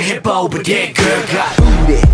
해보고 get girl got booty.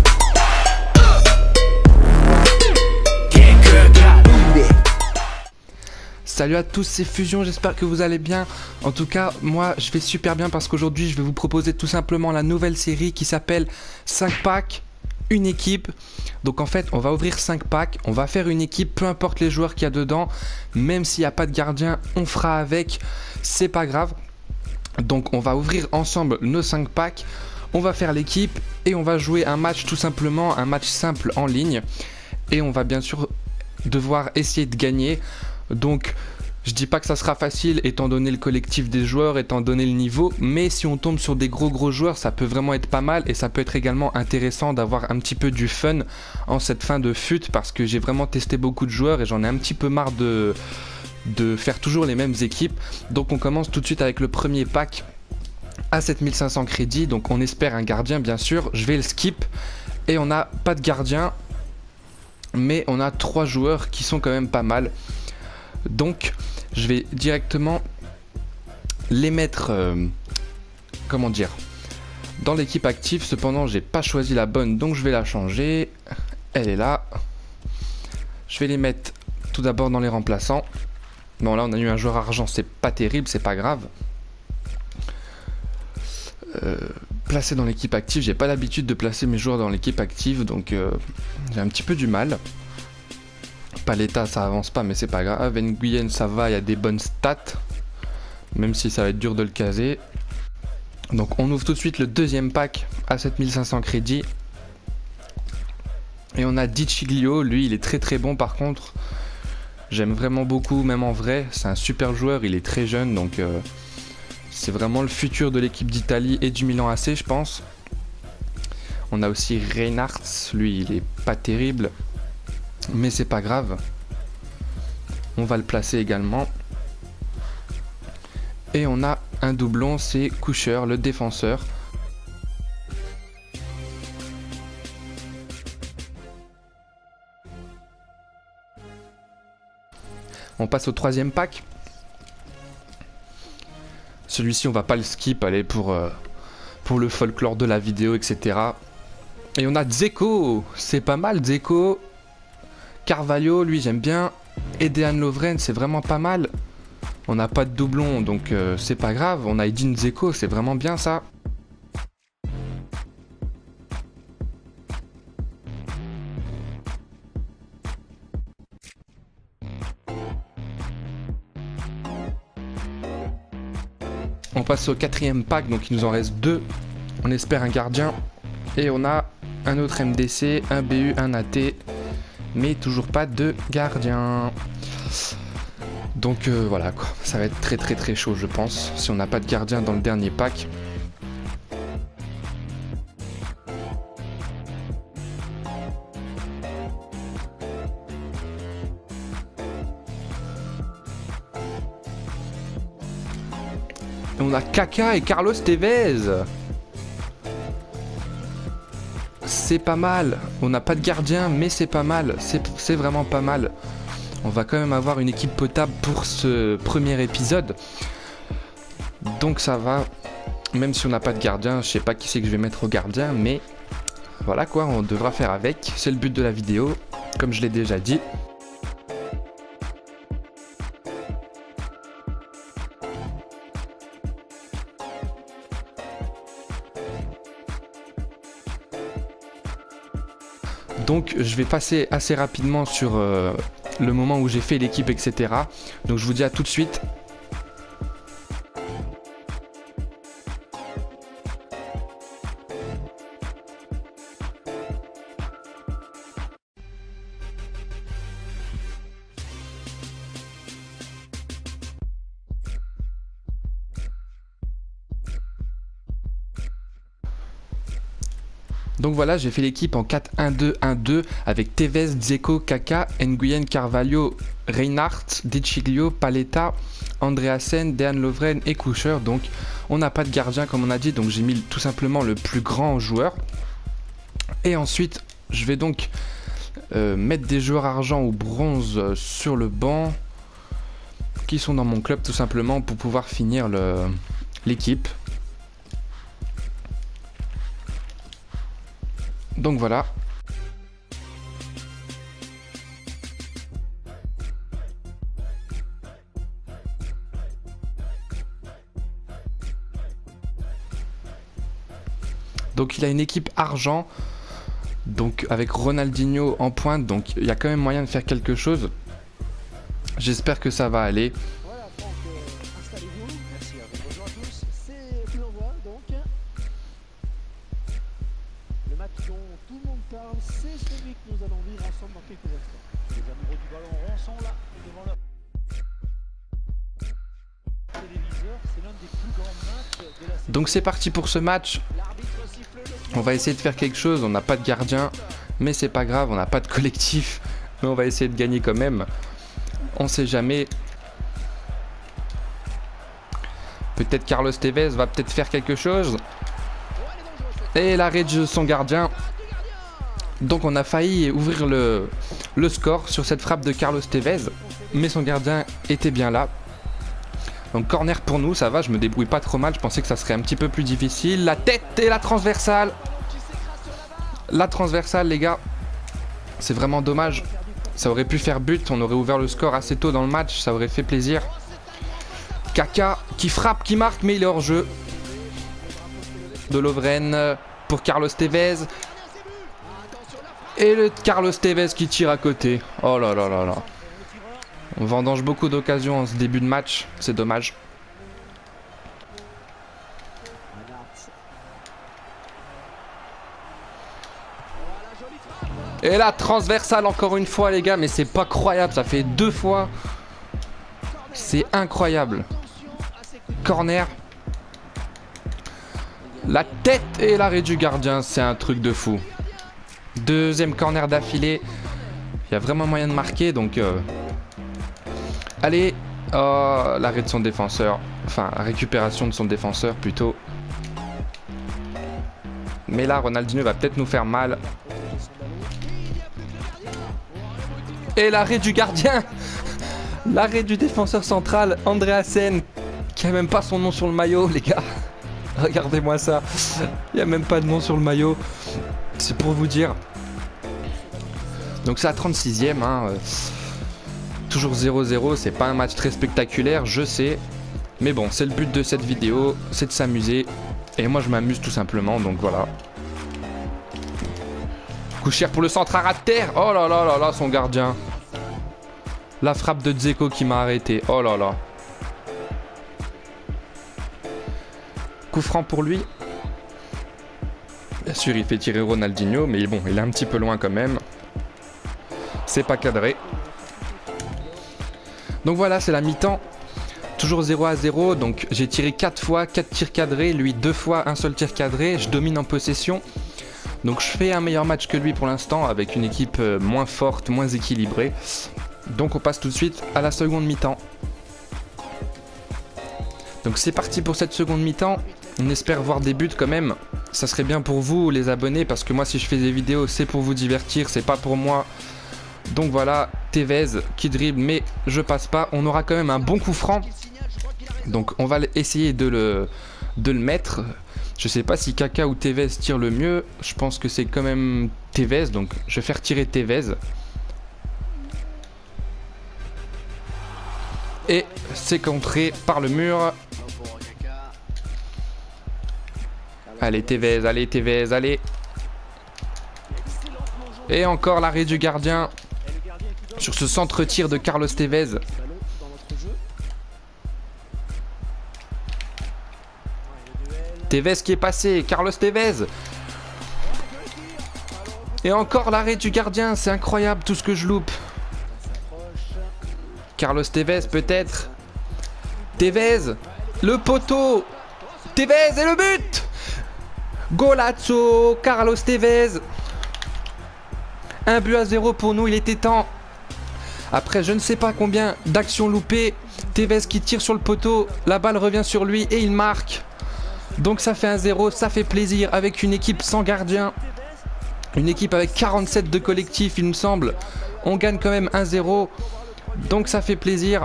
Get girl got booty. Salut à tous, c'est Fusion, j'espère que vous allez bien. En tout cas, moi je vais super bien parce qu'aujourd'hui je vais vous proposer tout simplement la nouvelle série qui s'appelle 5 packs, une équipe. Donc en fait, on va ouvrir 5 packs, on va faire une équipe, peu importe les joueurs qu'il y a dedans. Même s'il n'y a pas de gardien, on fera avec, c'est pas grave. Donc on va ouvrir ensemble nos 5 packs, on va faire l'équipe et on va jouer un match tout simplement, un match simple en ligne. Et on va bien sûr devoir essayer de gagner. Donc je dis pas que ça sera facile étant donné le collectif des joueurs, étant donné le niveau, mais si on tombe sur des gros joueurs, ça peut vraiment être pas mal et ça peut être également intéressant d'avoir un petit peu du fun en cette fin de FUT parce que j'ai vraiment testé beaucoup de joueurs et j'en ai un petit peu marre de faire toujours les mêmes équipes. Donc on commence tout de suite avec le premier pack à 7500 crédits, donc on espère un gardien bien sûr. Je vais le skip et on n'a pas de gardien, mais on a 3 joueurs qui sont quand même pas mal. Donc je vais directement les mettre comment dire, dans l'équipe active. Cependant j'ai pas choisi la bonne, donc je vais la changer. Elle est là. Je vais les mettre tout d'abord dans les remplaçants. Bon là on a eu un joueur argent, c'est pas terrible, c'est pas grave. Placer dans l'équipe active, j'ai pas l'habitude de placer mes joueurs dans l'équipe active, donc j'ai un petit peu du mal. Paletta ça avance pas mais c'est pas grave. Nguyen ça va, il y a des bonnes stats, même si ça va être dur de le caser. Donc on ouvre tout de suite le deuxième pack à 7500 crédits. Et on a Diciglio, lui il est très bon par contre. J'aime vraiment beaucoup, même en vrai, c'est un super joueur, il est très jeune, donc c'est vraiment le futur de l'équipe d'Italie et du Milan AC je pense. On a aussi Reinhardt, lui il est pas terrible, mais c'est pas grave. On va le placer également. Et on a un doublon, c'est Kusher, le défenseur. On passe au troisième pack. Celui-ci on va pas le skip, allez, pour le folklore de la vidéo, etc. Et on a Dzeko, c'est pas mal Dzeko. Carvalho, lui j'aime bien. Et Dejan Lovren, c'est vraiment pas mal. On n'a pas de doublon, donc c'est pas grave. On a Edin Dzeko, c'est vraiment bien ça. On passe au quatrième pack, donc il nous en reste 2. On espère un gardien. Et on a un autre MDC, un BU, un AT. Mais toujours pas de gardien. Donc voilà quoi, ça va être très chaud je pense, si on n'a pas de gardien dans le dernier pack. Et on a Kaka et Carlos Tevez. C'est pas mal, on n'a pas de gardien mais c'est pas mal, c'est vraiment pas mal. On va quand même avoir une équipe potable pour ce premier épisode. Donc ça va, même si on n'a pas de gardien, je sais pas qui c'est que je vais mettre au gardien, mais voilà quoi, on devra faire avec, c'est le but de la vidéo, comme je l'ai déjà dit. Donc je vais passer assez rapidement sur le moment où j'ai fait l'équipe, etc. Donc je vous dis à tout de suite. Donc voilà, j'ai fait l'équipe en 4-1-2-1-2 avec Tevez, Dzeko, Kaka, Nguyen, Carvalho, Reinhardt, Diciglio, Paletta, Andreasen, Dejan Lovren et Kusher. Donc on n'a pas de gardien comme on a dit, donc j'ai mis tout simplement le plus grand joueur. Et ensuite, je vais donc mettre des joueurs argent ou bronze sur le banc qui sont dans mon club tout simplement pour pouvoir finir l'équipe. Donc voilà. Donc il a une équipe argent, donc avec Ronaldinho en pointe, donc il y a quand même moyen de faire quelque chose. J'espère que ça va aller. Voilà, Franck, installez-vous. Merci à vous. Bonjour à tous. C'est coup d'envoi donc. Le match dont tout le monde parle, c'est celui que nous allons vivre ensemble dans quelques instants. Les amoureux du ballon rond sont là, devant leur téléviseur. C'est l'un des plus grands matchs de la saison. Donc c'est parti pour ce match. On va essayer de faire quelque chose. On n'a pas de gardien, mais c'est pas grave. On n'a pas de collectif, mais on va essayer de gagner quand même. On sait jamais. Peut-être Carlos Tevez va peut-être faire quelque chose. Et l'arrêt de son gardien. Donc on a failli ouvrir le score sur cette frappe de Carlos Tevez. Mais son gardien était bien là. Donc corner pour nous, ça va, je me débrouille pas trop mal. Je pensais que ça serait un petit peu plus difficile. La tête et la transversale. La transversale, les gars. C'est vraiment dommage. Ça aurait pu faire but, on aurait ouvert le score assez tôt dans le match, ça aurait fait plaisir. Kaka qui frappe, qui marque, mais il est hors jeu. De Lovren pour Carlos Tevez. Et le Carlos Tevez qui tire à côté. Oh là là là là. On vendange beaucoup d'occasions en ce début de match, c'est dommage. Et la transversale encore une fois les gars, mais c'est pas croyable, ça fait 2 fois. C'est incroyable. Corner. La tête et l'arrêt du gardien, c'est un truc de fou. Deuxième corner d'affilée. Il y a vraiment moyen de marquer, donc... Allez, oh, l'arrêt de son défenseur. Enfin, la récupération de son défenseur plutôt. Mais là, Ronaldinho va peut-être nous faire mal. Et l'arrêt du gardien. L'arrêt du défenseur central, Andreasen, qui a même pas son nom sur le maillot, les gars. Regardez-moi ça. Il n'y a même pas de nom sur le maillot. C'est pour vous dire. Donc c'est la 36e. Hein. Toujours 0-0. C'est pas un match très spectaculaire, je sais. Mais bon, c'est le but de cette vidéo. C'est de s'amuser. Et moi, je m'amuse tout simplement. Donc voilà. Coup cher pour le centre à ras de terre. Oh là là là là, son gardien. La frappe de Dzeko qui m'a arrêté. Oh là là. Coup franc pour lui. Bien sûr, il fait tirer Ronaldinho, mais bon, il est un petit peu loin quand même. C'est pas cadré. Donc voilà, c'est la mi-temps. Toujours 0-0. Donc j'ai tiré 4 fois, 4 tirs cadrés. Lui 2 fois, un seul tir cadré. Je domine en possession. Donc je fais un meilleur match que lui pour l'instant, avec une équipe moins forte, moins équilibrée. Donc on passe tout de suite à la seconde mi-temps. Donc c'est parti pour cette seconde mi-temps. On espère voir des buts quand même. Ça serait bien pour vous les abonnés, parce que moi si je fais des vidéos c'est pour vous divertir, c'est pas pour moi. Donc voilà, Tevez qui dribble mais je passe pas. On aura quand même un bon coup franc. Donc on va essayer de le mettre. Je sais pas si Kaka ou Tevez tire le mieux. Je pense que c'est quand même Tevez, donc je vais faire tirer Tevez. Et c'est contré par le mur. Allez Tevez, allez Tevez, allez. Et encore l'arrêt du gardien sur ce centre-tir de Carlos Tevez. Tevez qui est passé, Carlos Tevez. Et encore l'arrêt du gardien, c'est incroyable tout ce que je loupe. Carlos Tevez peut-être. Tevez, le poteau. Tevez et le but. Golazo, Carlos Tevez. 1-0 pour nous, il était temps. Après je ne sais pas combien d'actions loupées. Tevez qui tire sur le poteau, la balle revient sur lui et il marque. Donc ça fait 1-0, ça fait plaisir avec une équipe sans gardien. Une équipe avec 47 de collectif il me semble. On gagne quand même 1-0. Donc ça fait plaisir.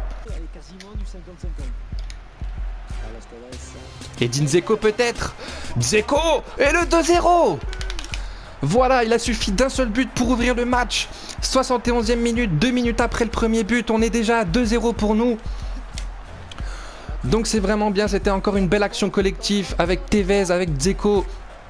Et Dzeko peut-être. Dzeko et le 2-0. Voilà, il a suffi d'un seul but pour ouvrir le match. 71e minute, 2 minutes après le premier but, on est déjà à 2-0 pour nous. Donc c'est vraiment bien, c'était encore une belle action collective avec Tevez, avec Dzeko.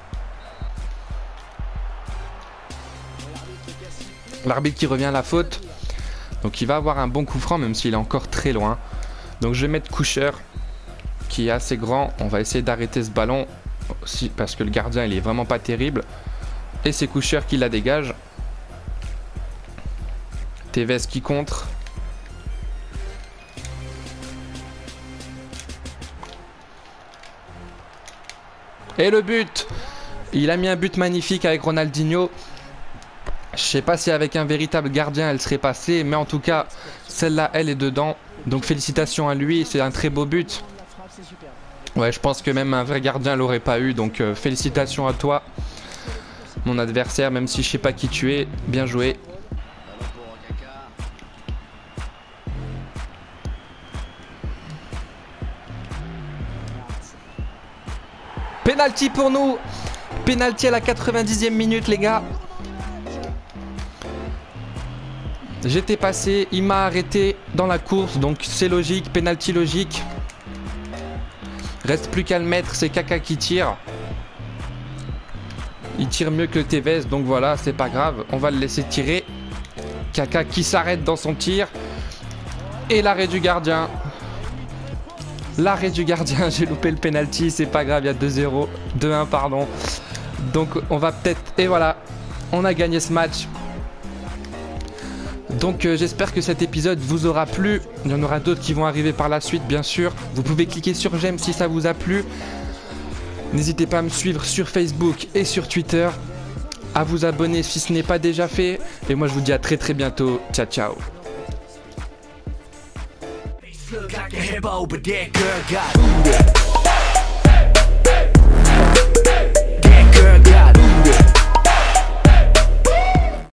L'arbitre qui revient à la faute. Donc il va avoir un bon coup franc même s'il est encore très loin. Donc je vais mettre Koucher qui est assez grand. On va essayer d'arrêter ce ballon aussi parce que le gardien il est vraiment pas terrible. Et c'est Koucher qui la dégage. Tevez qui contre. Et le but. Il a mis un but magnifique avec Ronaldinho. Je sais pas si avec un véritable gardien elle serait passée. Mais en tout cas, celle-là, elle est dedans. Donc félicitations à lui. C'est un très beau but. Ouais, je pense que même un vrai gardien l'aurait pas eu. Donc félicitations à toi, mon adversaire. Même si je sais pas qui tu es. Bien joué. Penalty pour nous. Penalty à la 90e minute, les gars. J'étais passé, il m'a arrêté dans la course, donc c'est logique, penalty logique. Reste plus qu'à le mettre, c'est Kaka qui tire. Il tire mieux que Tevez, donc voilà, c'est pas grave, on va le laisser tirer. Kaka qui s'arrête dans son tir. Et l'arrêt du gardien. L'arrêt du gardien, j'ai loupé le penalty, c'est pas grave, il y a 2-0, 2-1 pardon. Donc on va peut-être... Et voilà, on a gagné ce match. Donc j'espère que cet épisode vous aura plu. Il y en aura d'autres qui vont arriver par la suite bien sûr. Vous pouvez cliquer sur j'aime si ça vous a plu. N'hésitez pas à me suivre sur Facebook et sur Twitter. À vous abonner si ce n'est pas déjà fait. Et moi je vous dis à très bientôt. Ciao ciao. Look like a hippo, but that girl got booty.